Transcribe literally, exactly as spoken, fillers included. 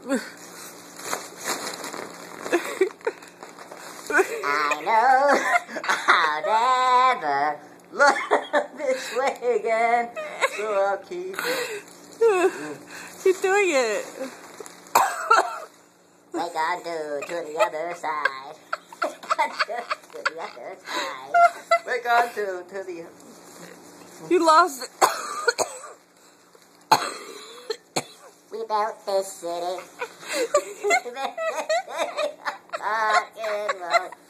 I know I'll never look this way again, so I'll keep it. Keep doing it. Like I do to the other side. Like I do to the other side. Like I do to the... You lost it. We built this city. We built this city. Rock and roll.